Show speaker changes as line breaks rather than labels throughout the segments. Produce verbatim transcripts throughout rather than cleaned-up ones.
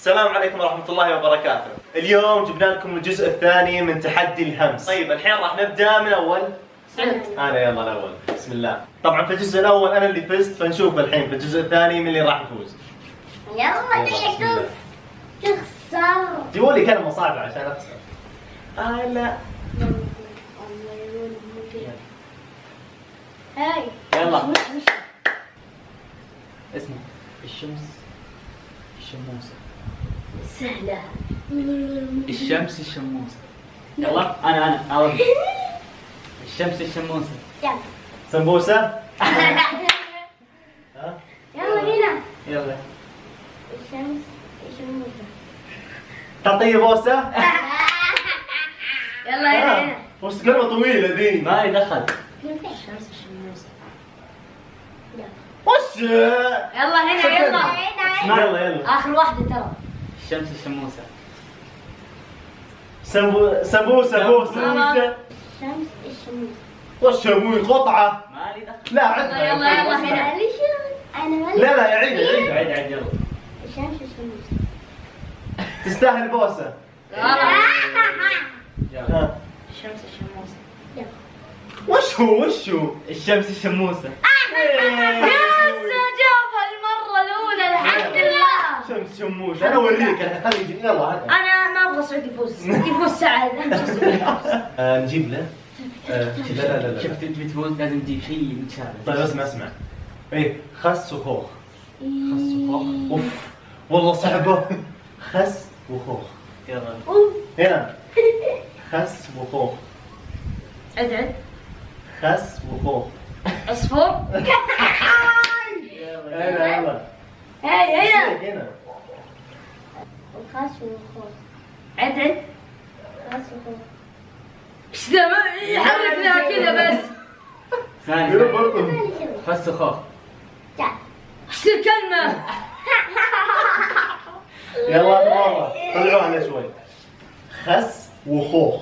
السلام عليكم ورحمة الله وبركاته. اليوم جبنا لكم الجزء الثاني من تحدي الهمس. طيب الحين راح نبدأ من أول.
سعد.
أنا يلا الأول. بسم الله. طبعا في الجزء الأول أنا اللي فزت، فنشوف الحين في الجزء الثاني من اللي راح يفوز.
يلا تخسر. تخسر.
جيبوا لي كلمة صعبة عشان أخسر. آه لا.
هاي.
يلا. اسمه الشمس الشموسة.
سهلة.
الشمس الشموسة. يلا انا انا انا الشمس الشموسة.
يلا.
سمبوسة. ها؟
يلا هنا.
يلا.
الشمس الشموسة.
تعطيه بوسة.
يلا هنا هنا.
وش كلمة طويلة ذي؟
ما يدخل.
الشمس الشموسة.
وش؟
يلا هنا يلا.
يلا يلا.
آخر واحدة ترى.
الشمس الشموسة.
سمبو سمبوسة بوسة.
الشمس الشموسة.
وش ابوي قطعة؟
ما لي دخل.
لا عدنا.
يلا يلا هنا. أنا
لا لا يعيد يعيد.
عيد عيد يلا.
الشمس الشموسة.
تستاهل بوسة.
غلط.
يلا.
ها.
الشمس الشموسة. يلا.
وش هو وش هو؟
الشمس الشموسة.
يا جابها المرة الأولى الحمد لله.
شمس شموش انا اوريك الحين خلي يجي يلا هذا.
أنا ما أبغى سعود يفوز، يفوز سعد. أنت يفوز.
آه نجيب له. آه لا لا لا لا.
شفت تبي تفوز لازم تجيب شيء متشابه.
طيب اسمع اسمع. ايه خس وخوخ.
خس وخوخ.
اوف والله صعبة. خس وخوخ.
يلا.
هنا. خس وخوخ.
عد عد.
خس وخوخ.
عصفور.
يلا يلا.
هاي هنا.
هنا.
الخاص والخوخ. عد عد. الخاص والخوخ. ايش ذا ما يحركنا كذا بس.
ثاني.
يلا برضه.
خس وخوخ.
ايش ذا الكلمة؟
يلا مرة طلعوها شوي. خس وخوخ.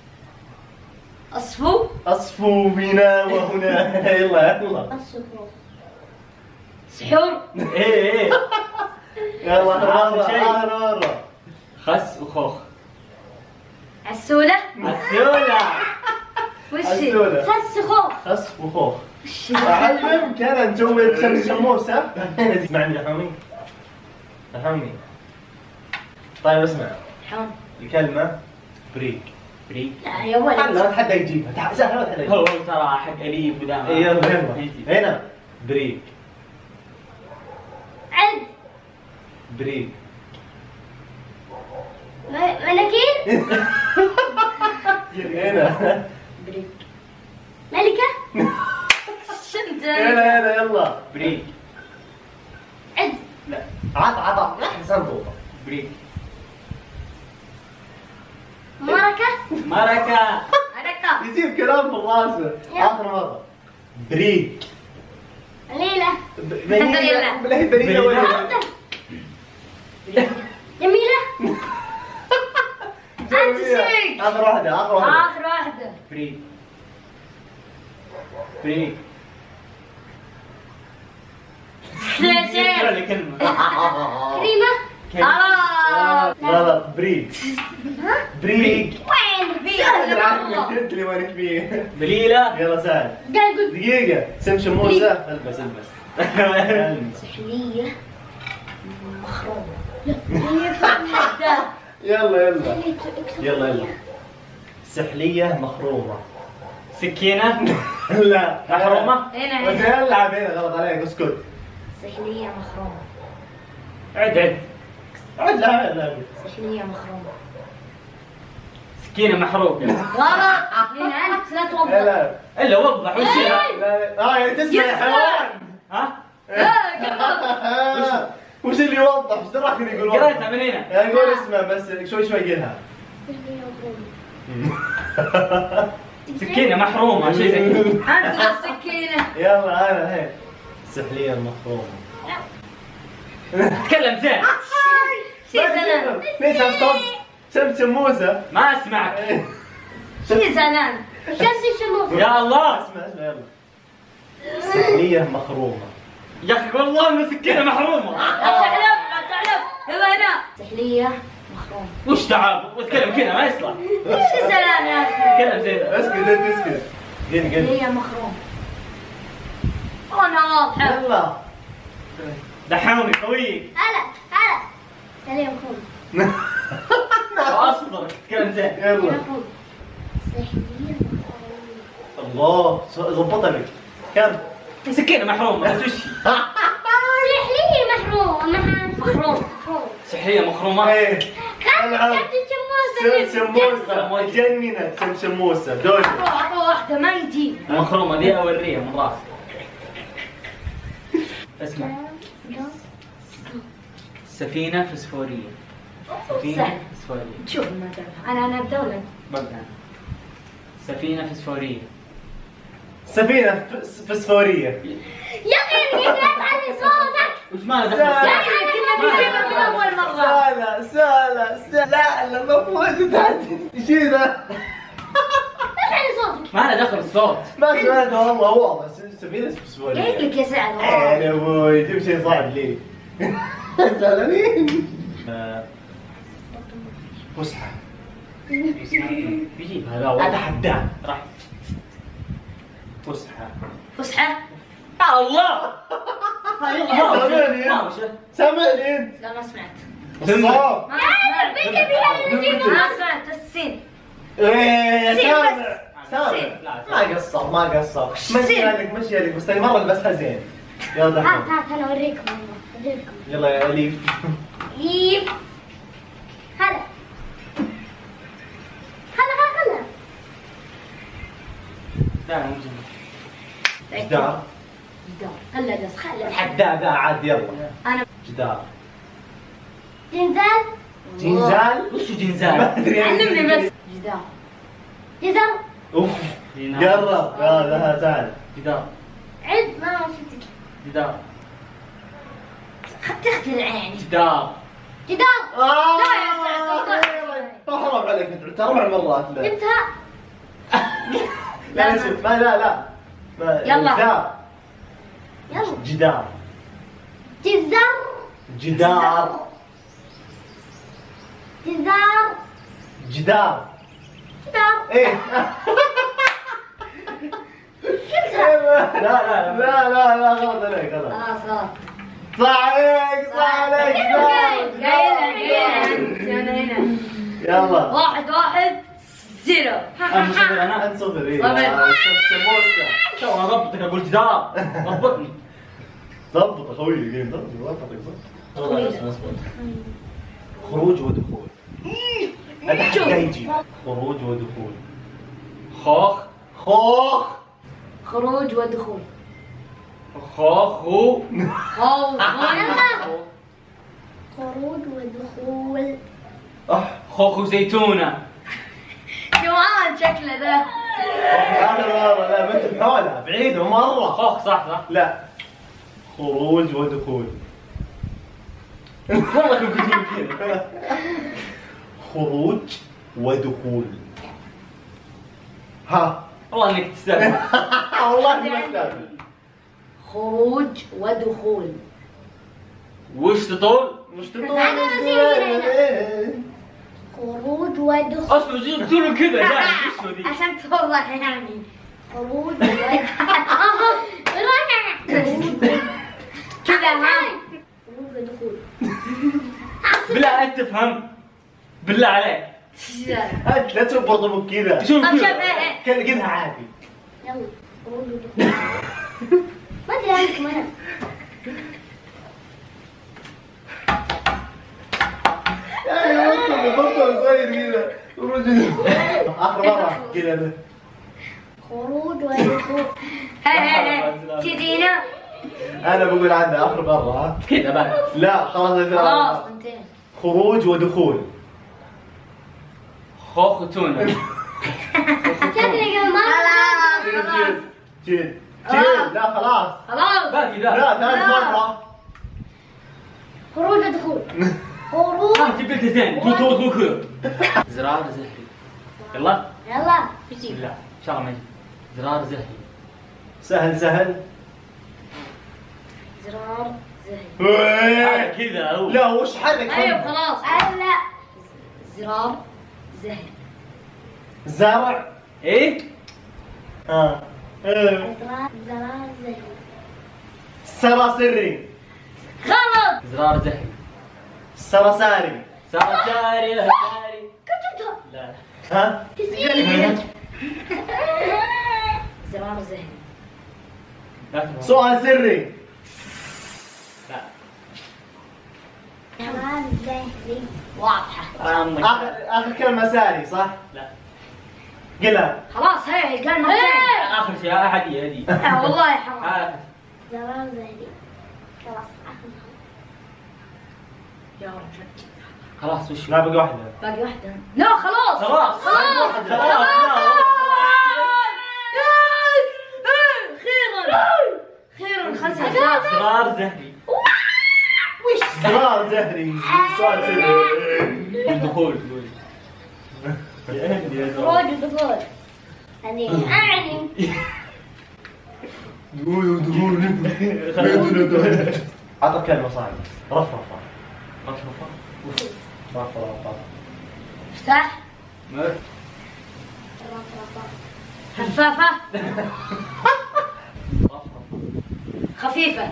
عصفور.
أصفو بنا وهنا. يلا يلا.
خاص والخوخ. سحور.
ايه ايه.
يلا
آخر
مرة
شيء.
آخر مرة.
خس وخوخ.
عسولة.
عسولة.
وش
عسولة.
خس خوخ.
خس وخوخ.
وش
أعلمك أنا نسوي شمس شموسة. اسمعني يا حمي. يا حمي. طيب اسمع.
حون.
الكلمة بريك.
بريك.
لا يا ولد.
لا حد يجيبها. تعال سهل ما حد
هو
يجيبها.
ترى حق اليف ودام.
إيه، يلا يلا. هنا بريك.
عد.
بريك.
ملكين.
هنا.
بريك. ملكة. شنت.
يلا يلا يلا.
بريك.
عد.
لا عطى عطى لا حسن فوق.
بريك.
مركة.
مركة.
مركة.
يجيب كلام في راسه. آخر مرة. بريك.
ليلى.
بنيلة.
يلا.
لا هي بنيلة ولا
جميلة. أنت سيك.
آخر واحدة آخر واحدة.
آخر واحدة.
بريك. بريك.
سيك.
ولا كلمة.
كريمة. آه.
غلط بريك.
ها؟
بريك.
وين في؟
سهل العقل انت اللي مالك فيه.
بليلة.
يلا سهل.
قاعد قلت
دقيقة سم شموسة. البس البس.
سحلية مخرومة. لا هي فتحة.
يلا يلا. يلا يلا. سحلية مخرومة.
سكينة.
لا
محرومة.
هنا
بس
هنا.
العب هنا غلط عليك اسكت.
سحلية مخرومة.
عد عد.
عد لا لا.
سحلية مخرومة.
سكينة محروقة.
غلط. هنا أنت لا توضح.
لا
الا وضح وش هي؟
لا اه يعني تسمع يا حيوان.
ها؟
آه، وش اللي يوضح؟ ايش دراك اللي يقول وضح؟
قريتها من هنا.
يعني قول اسمه بس شوي شوي قلها.
سحلية مخرومة.
سكينة محرومة شيء زي كذا.
أنت السكينة.
يلا انا الحين. السحلية المخرومة.
تكلم زين.
شي زنان.
ليش هالصوت؟ سم سموسة.
ما اسمعك.
شي زنان. شمس الشموسة.
يا الله.
اسمع اسمع يلا. سحلية مخرومة.
يا اخي والله انه سكينة محرومة.
لا تعلم لا تعلم. يلا هنا. سحلية مخروم.
وش تعب وتكلم كذا ما يصلح.
ايش السلام يا اخي؟
تكلم زي ذا.
اسكت انت اسكت. قل قل.
سحلية مخروم. انا واضحة.
يلا.
دحومي خوي.
هلا هلا. سحلية مخروم.
اصبر تكلم زين.
يلا.
مخروم. سحلية مخروم.
الله ضبطها لك. كم؟
سكينة محرومة بس وش؟
سحلية محروم. مخروم. مخروم.
سحلية مخرومة.
ايه.
كم
العب.
كم
سمسموسة. جننت سمسموسة. دوجة.
اعطوا واحدة ما يجي.
مخرومة دي اوريها من راسي. اسمع. سفينة فسفورية. سفينة
سهل.
فسفورية.
شوف ما تعرف. انا انا ابدا ولا أنت؟
ببدأ. سفينة فسفورية.
سفينة فس- فسفورية.
يا اخي لا تعلي صوتك.
وش معنى
يا
دخل؟
اخي كنا بنجيبها من اول مرة.
سهلة سهلة سهلة. لا لا المفروض تعدي. ايش ذا؟
لا تعلي صوتك.
ما له دخل الصوت.
ما سمعت والله واضح سفينة فسفورية.
قايل لك يا سعد.
يا ابوي جيب شيء صعب لي. زعلانين. فسحة.
بيجيب هذا
اتحداك.
راح.
فسحة.
فسحة.
يا الله.
سامعني
ما
انت.
وش؟
سامعني انت.
لا ما سمعت.
الصوت.
ما سمعت. ما سمعت السين.
ايه
سين
سامع.
بس.
سامع.
سين.
ما قصر ما قصر.
سين.
مشي لك مشي لك بس المرة لبسها زين. يلا
هات
دحين.
هات انا اوريكم والله. اوريكم.
يلا يا اليف.
ليف. هلا. هلا هلا هلا.
لا مو زين.
جدار.
جدار. هلا بس خلي.
حداد ذا عاد يلا.
انا
جدار.
جنزال.
جنزال.
وش
ما
جنزال؟
ادري
علمني بس. جدار. جدار.
اوف. قرب يا ذا زعل.
جدار.
عد ما شفتك.
جدار.
تخترع يعني.
جدار.
جدار.
آه.
لا يا سعد، والله.
حرام عليك انت اربع مرات لا.
جبتها.
لا اسكت ما لا لا. ما-
يلا.
جدار.
يلا.
جدار.
جزار.
جدار.
جزار.
جدار.
جدار.
ايه.
جبتها.
لا لا لا لا لا غلط عليك غلط.
خلاص خلاص.
صح عليك صح عليك. جدار.
قايلة قايلة. أنا هنا.
يلا.
واحد واحد زيرو.
انا مصبر انا.
انت صفر ايه.
صفر.
سموسة.
تو انا ضبطك اقول جدار. ضبطني.
ضبط اخوي ضبط ضبطك ضبط.
طويلة.
اصبر. خروج ودخول. اتحدى يجي. خروج ودخول.
خوخ.
خوخ.
خروج ودخول.
خوخ هو.
خوف. خروج ودخول.
أح.
خوخ وزيتونة.
جوعان شكله ذا.
هذا مرة لا بنت بحولها بعيدة مرة.
خوخ صح صح.
لا. خروج ودخول.
والله كنت تقول كذا.
خروج ودخول. ها.
والله انك تستاهل.
والله اني ما استاهل.
خروج ودخول.
وش تطول؟
مش تطول.
أنا نسيت. خروج ودخول.
اصبر زين تقول كذا يعني وش ذي؟
عشان توضح يعني. خروج ودخول. كذا ها. خروج ودخول.
بالله انت تفهم. بالله عليك.
انت لا تسوي برضه كذا.
شوف
طب شوف
كذا.
ايه
كذا كذا عادي.
يلا خروج ودخول. ما ادري عنكم انا.
يا بطل بطل صغير كذا. خروج ودخول. اخر مرة كذا.
خروج ودخول. هاي هاي هاي تدينا.
انا بقول عنها اخر مرة ها.
كذا بعد.
لا خلاص.
خلاص انتهينا.
خروج ودخول.
خوخ وتونة.
شكلك ما خلاص خلاص
جيد جيد. لا خلاص.
خلاص.
باقي ذا.
لا ثالث مرة.
خروج ودخول. خروج.
ها انت قلت زين. قول قول قول كذا. زرار زهري. يلا.
يلا
بسم الله. ان شاء الله ما يجي. زرار زهري.
سهل سهل.
زرار
هذا كذا هو.
لا وش حرك؟
ايوه خلاص. لا. زرار زهر.
زرع.
ايه؟
اه ايه.
زرار زرار زهر.
سراسري.
غلط.
زرار زهري.
سرساري.
سرساري سرساري.
كتبتها.
لا.
ها؟
زرار زهر.
لا تفهم.
سؤال سري.
لا.
زرار زهري. واضحة.
عمك.
اخر اخر كلمة ساري صح؟
لا.
قلها.
خلاص هي الكلمة.
اخر شيء هدي هدي.
آه والله حرام.
آخر.
زرار زهري. خلاص آخر. يا رجل.
خلاص وش؟
لا باقي واحدة.
باقي واحدة. لا خلاص.
خلاص.
خلاص.
خلاص. لا.
خيرا. خيرا خسر.
زرار زهري.
وش زرار زهري؟ سؤال سري.
الدخول تقول.
خروج ودخول. يعني أعني.
دخول ودخول. عطى كلمة صعبة. رفرفة.
رفرفة.
رفرفة.
افتح.
مر.
حفافة.
رفرفة.
خفيفة.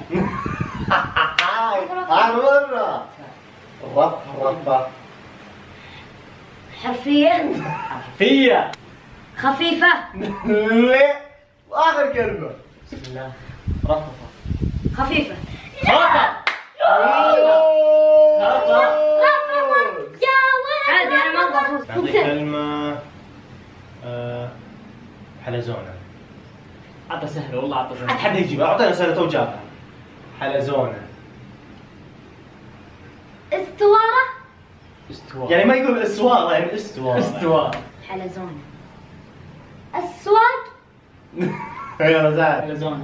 هاي مرة. رفرفة.
حرفية.
حرفية.
خفيفة.
لا. آخر كلمة.
بسم الله. رفرفة.
خفيفة.
خطأ.
عادي أنا ما أبغى أفوز.
بعطيك كلمة. آه، حلزونة.
عطى سهل والله عطى سهل.
حد يجيبها. أعطينا سنة تو جابها. حلزونة.
استوارة.
استواء.
يعني ما يقول استوارة يعني استوارة.
استواء.
حلزونة. السواق.
يا رزاق.
حلزونة.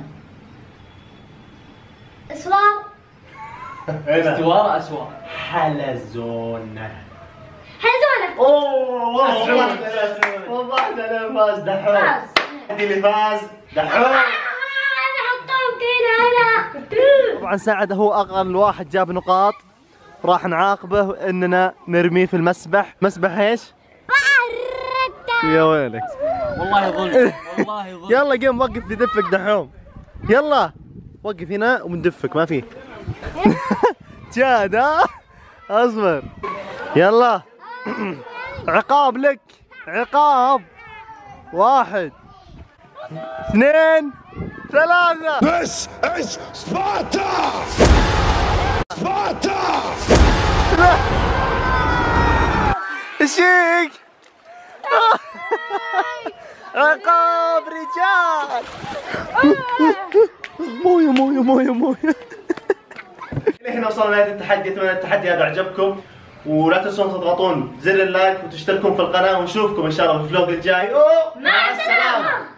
إصرار.
استوار أسوار.
حلزونة.
حلزونة.
اوه والله والله انا فاز دحوم.
فاز.
عندي اللي فاز دحوم.
أنا حطهم كذا أنا.
طبعا سعد هو اقل واحد جاب نقاط. راح نعاقبه اننا نرميه في المسبح. مسبح ايش؟ يا ويلك.
والله ظلم. والله ظلم.
يلا قم وقف بدفك دحوم. يلا وقف هنا وبندفك ما في. جاد ها اصبر. يلا عقاب لك. عقاب. واحد اثنين ثلاثة.
This is Sparta! Sparta!
ايشيك؟ عقاب رجال. مويه مويه مويه مويه. هنا وصلنا لنهاية التحدي. اتمنى التحدي هذا عجبكم ولا تنسون تضغطون زر اللايك وتشتركون في القناة ونشوفكم ان شاء الله في الفلوق الجاي.
مع السلامة.